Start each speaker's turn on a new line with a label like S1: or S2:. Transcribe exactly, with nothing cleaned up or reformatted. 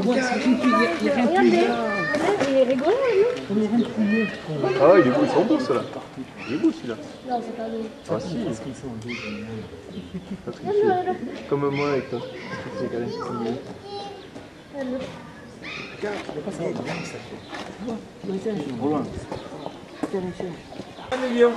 S1: il est rigolo, lui.
S2: Ah, il est beau, ils sont beaux ceux-là. Il est beau celui-là.
S1: Non, c'est pas beau.
S2: Ah si. Comme moi avec toi. Regarde, il pas ça. Trop loin. Le lion.